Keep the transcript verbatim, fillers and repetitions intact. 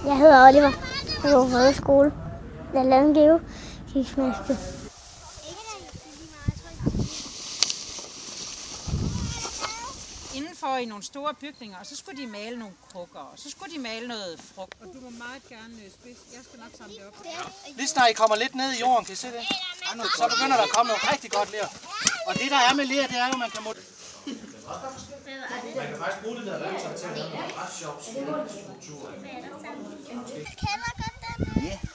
Jeg hedder Oliver. Jeg går på skole. Jeg lavede en geokigsmaske. Indenfor i nogle store bygninger, og så skulle de male nogle krukker, og så skulle de male noget frugt. Og du må meget gerne spise. Jeg skal nok samle det op. Ja. Lige snart I kommer lidt ned i jorden, kan I se det? Så begynder der at komme noget rigtig godt ler. Og det der er med ler, det er jo, man kan mod... Man kan faktisk bruge det der værktøj til at lave en ret sjov struktur. Kender godt den? Ja.